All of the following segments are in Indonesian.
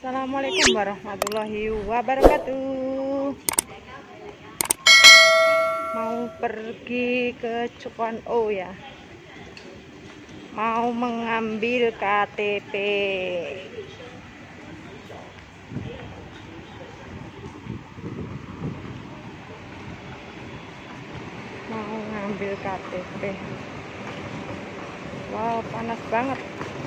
Assalamualaikum warahmatullahi wabarakatuh. Mau pergi ke Cukon'o ya, mau mengambil KTP. Mau ngambil KTP. Wow, panas banget.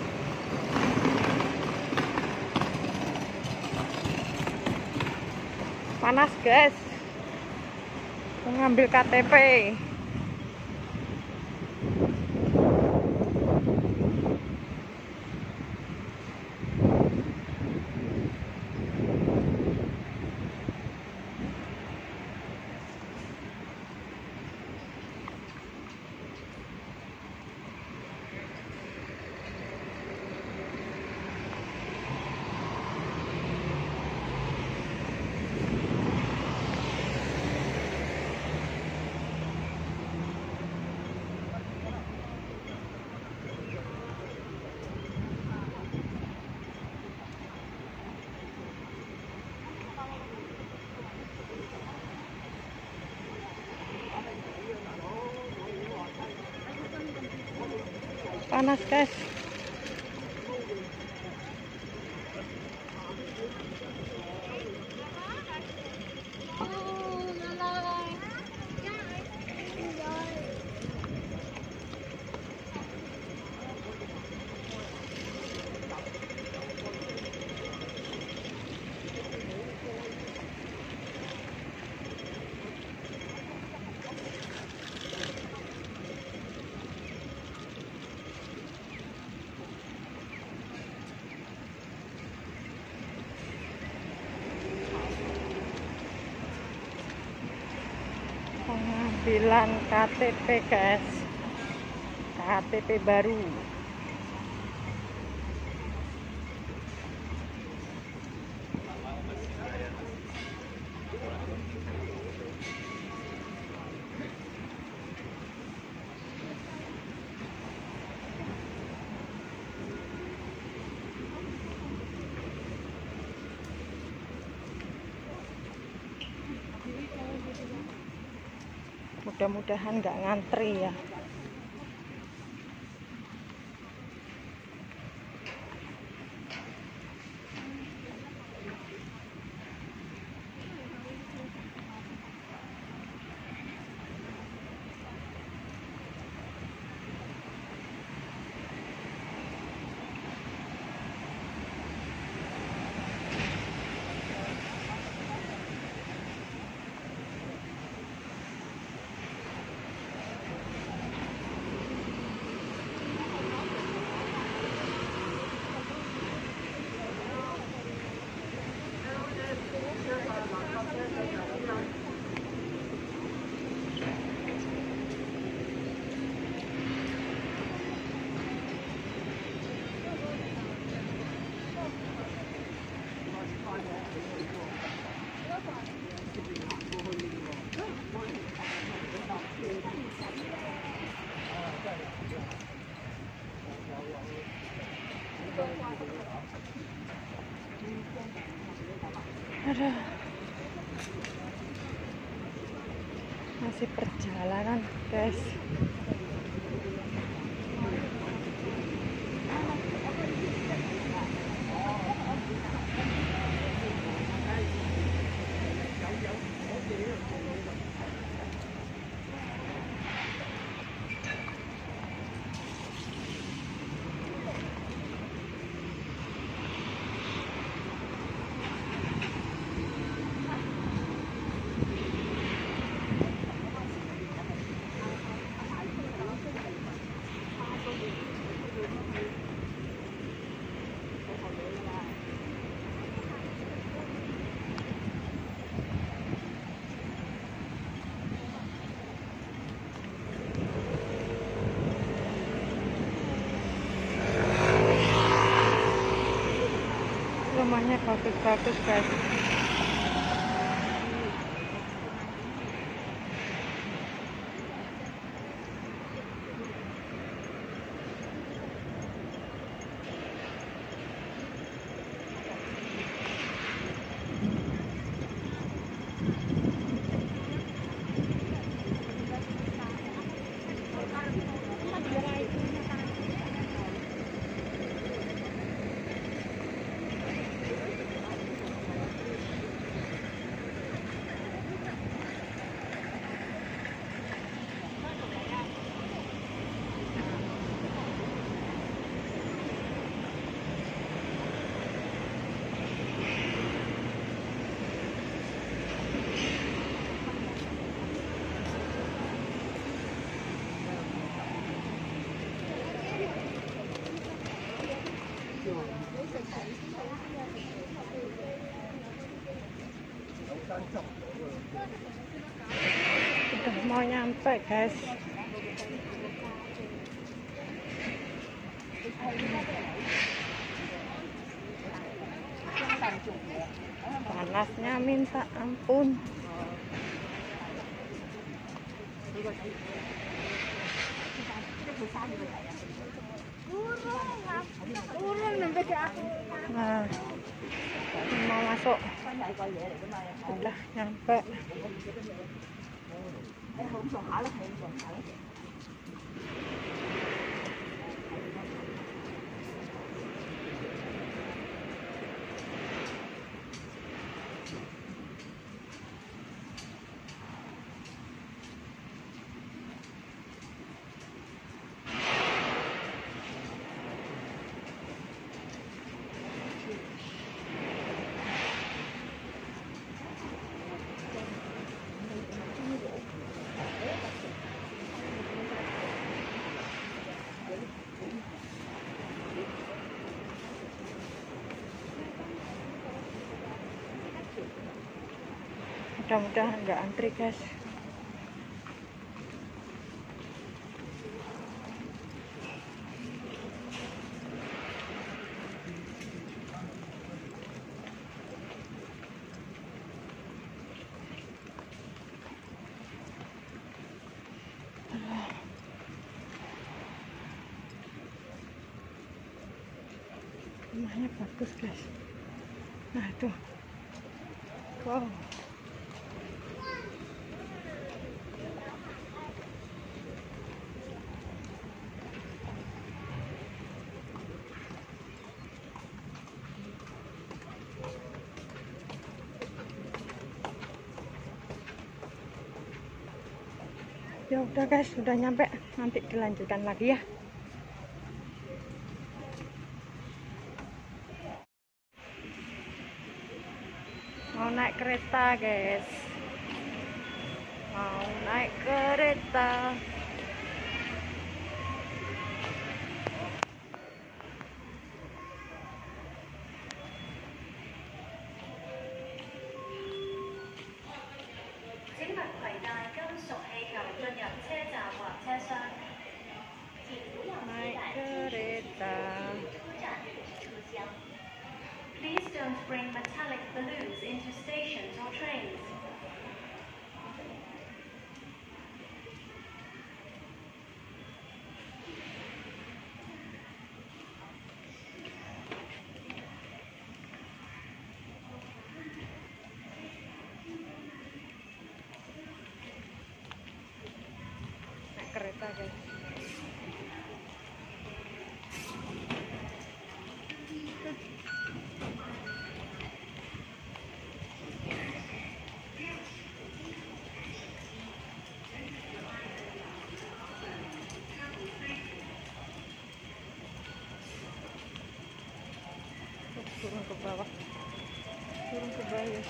Panas guys, mau ngambil KTP. Panas guys. Pengambilan KTP guys, KTP baru. Mudah-mudahan nggak ngantri ya. Aduh, masih perjalanan guys. Rumahnya bagus-bagus guys. Udah mau nyampe guys. Panasnya minta ampun. Nah, mau masuk. Udah nyampe. Mudah-mudahan nggak antri guys. Rumahnya bagus guys. Nah itu, wow. Ya udah guys, sudah nyampe. Nanti dilanjutkan lagi ya. Mau naik kereta guys. Mau naik kereta. Naik kereta. Please don't bring metallic balloons into stations or trains. Naik kereta guys. Turun ke bawah, turun ke bawah.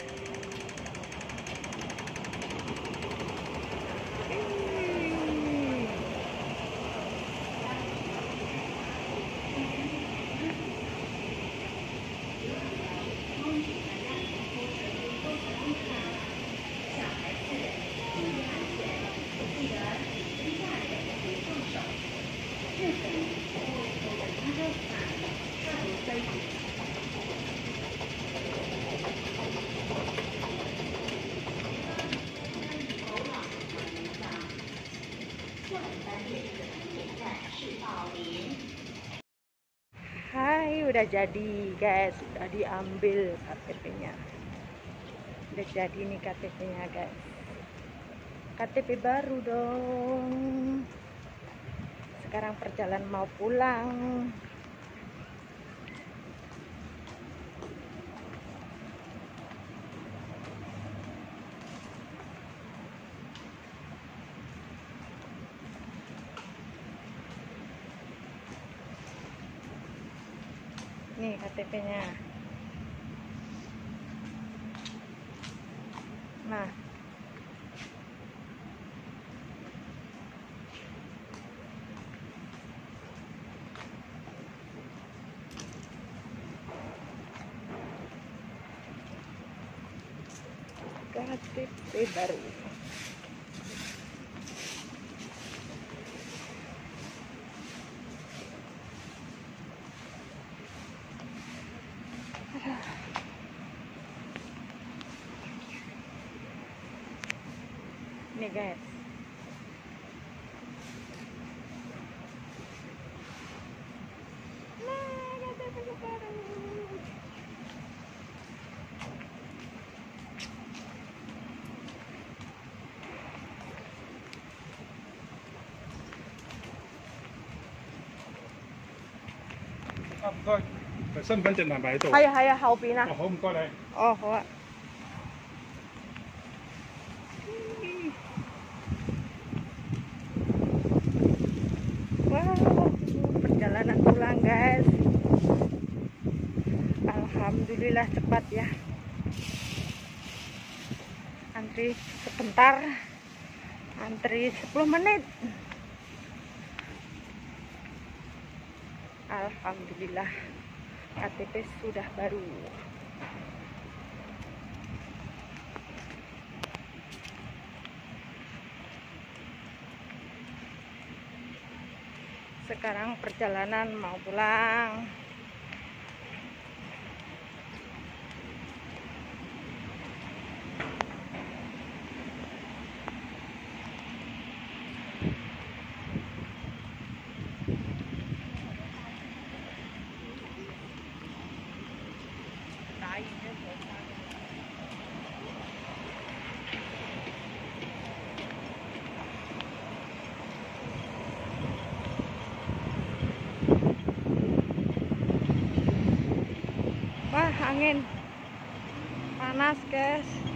Hai, udah jadi guys, udah diambil KTP-nya. Udah jadi nih KTP-nya guys. KTP baru dong. Sekarang perjalanan mau pulang. Nih KTP-nya. Nah, KTP baru. Nih guys, 唔該，身份證係咪喺度？ 係啊，後邊啊。 哦，好唔該你。 哦，好啊。Wow, perjalanan pulang guys. Alhamdulillah cepat ya. Antri sebentar, antri 10 menit. Alhamdulillah KTP sudah baru. Sekarang perjalanan mau pulang. Wah, angin panas guys.